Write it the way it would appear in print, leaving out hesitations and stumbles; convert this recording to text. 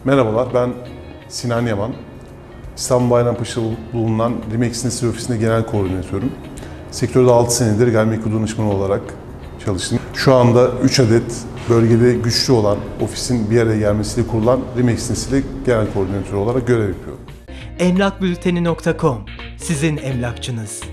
Merhabalar, ben Sinan Yaman. İstanbul Bayrampaşa'da bulunan Remax Nesli Ofisi'nde genel koordinatörüm. Sektörde 6 senedir gayrimenkul danışmanı olarak çalıştım. Şu anda 3 adet bölgede güçlü olan ofisin bir araya gelmesiyle kurulan Remax Nesli genel koordinatörü olarak görev yapıyorum. Emlakbülteni.com, sizin emlakçınız.